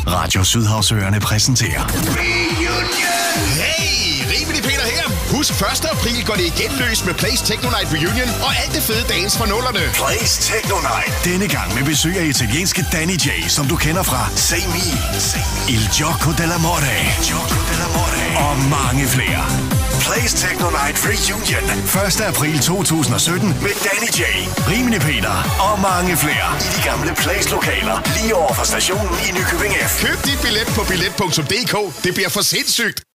Radio Sydhavsøerne præsenterer Hey, Rimini-Peter her. Husk 1. april går det igen løs med Plaze Techno Night Reunion og alt det fede dance fra nullerne. Plaze Techno Night. Denne gang med besøg af italienske Danijay, som du kender fra Say Me, Il Gioco della Morte og mange flere. Plaze Techno Night Reunion 1. april 2017 med Danijay, Rimini-Peter og mange flere i de gamle Plaze-lokaler lige over for stationen i Nykøbing F. Køb dit billet på billet.dk. Det bliver for sindssygt.